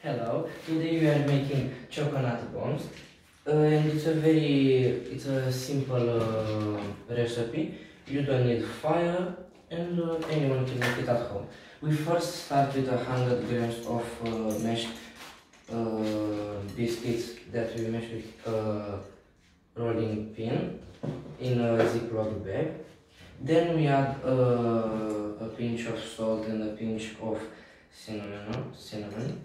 Hello, today we are making coconut bombs, and it's a simple recipe. You don't need fire, and anyone can make it at home. We first start with 100 grams of mashed biscuits that we mash with rolling pin in a Ziploc bag. Then we add a pinch of salt and a pinch of cinnamon.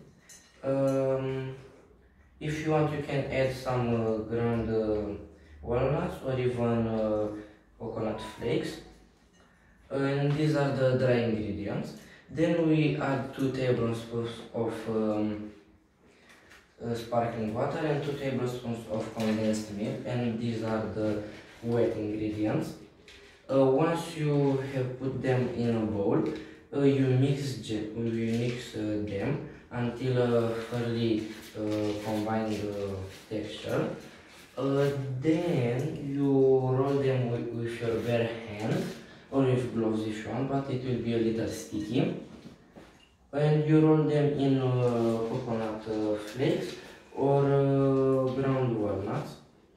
If you want, you can add some ground walnuts or even coconut flakes. And these are the dry ingredients. Then we add 2 tablespoons of sparkling water and 2 tablespoons of condensed milk, and these are the wet ingredients. Once you have put them in a bowl, you mix them until a fairly combined texture. Then you roll them with your bare hand or with gloves if you want, but it will be a little sticky. And you roll them in coconut flakes or ground walnuts.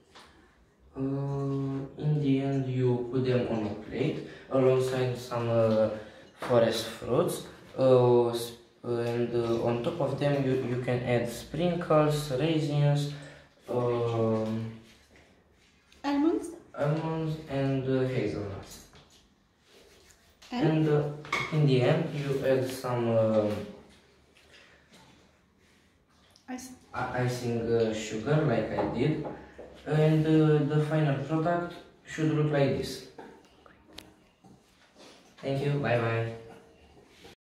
In the end, you put them on a plate alongside some forest fruits, and on top of them you can add sprinkles, raisins, almonds and hazelnuts. And in the end, you add some icing sugar, like I did, and the final product should look like this. Thank you, bye bye.